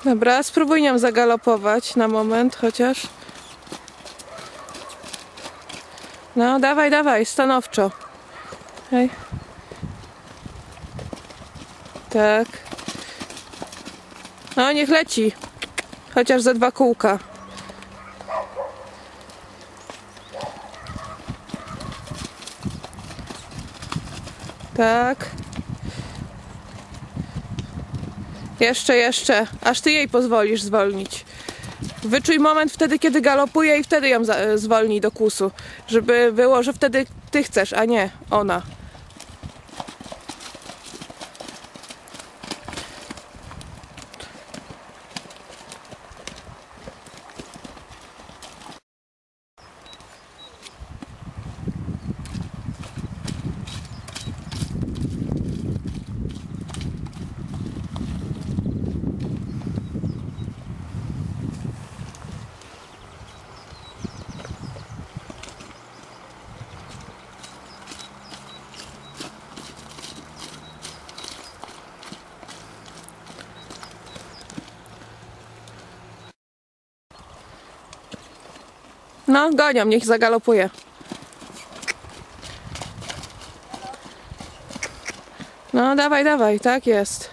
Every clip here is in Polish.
Dobra, spróbuj nią zagalopować na moment chociaż. No, dawaj, dawaj, stanowczo. Hej. Tak. No, niech leci. Chociaż za 2 kółka. Tak. Jeszcze. Aż ty jej pozwolisz zwolnić. Wyczuj moment wtedy, kiedy galopuje i wtedy ją zwolnij do kłusu. Żeby było, że wtedy ty chcesz, a nie ona. No, gonią, niech zagalopuje. No, dawaj, dawaj, tak jest.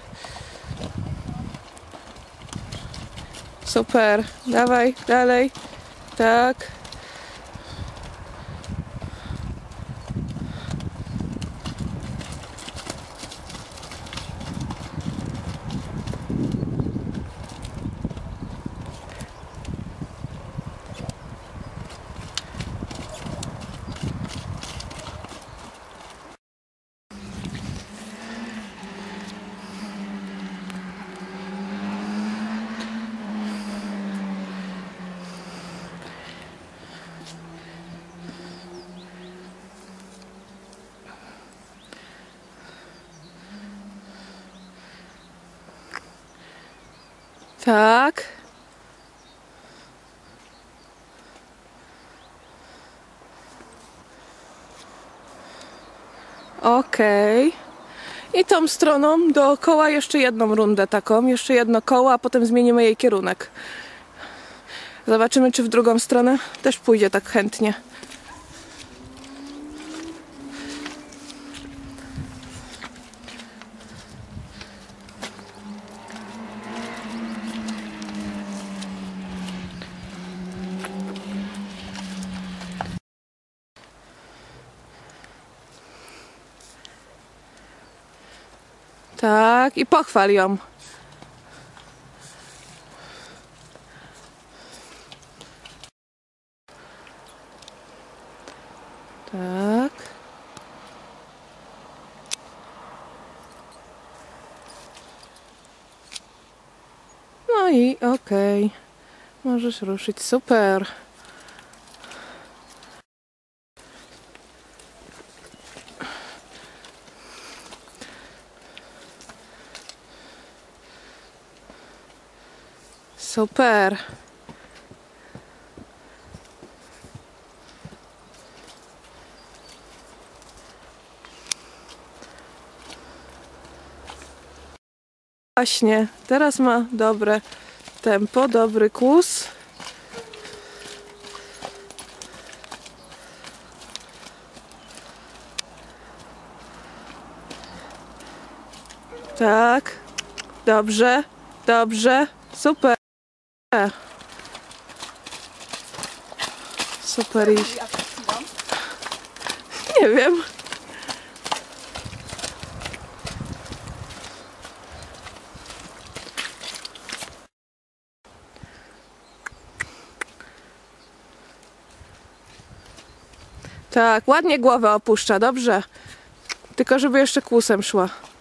Super, dawaj, dalej, tak. Tak. Okej. I tą stroną dookoła jeszcze jedną rundę taką, jeszcze jedno koło, a potem zmienimy jej kierunek. Zobaczymy, czy w drugą stronę też pójdzie tak chętnie. Tak, i pochwal ją. Tak. No i okej. Możesz ruszyć. Super. Super. Właśnie, teraz ma dobre tempo, dobry kłus. Tak, dobrze, dobrze, super. Super iść. Nie wiem. Tak, ładnie głowę opuszcza, dobrze. Tylko żeby jeszcze kłusem szła.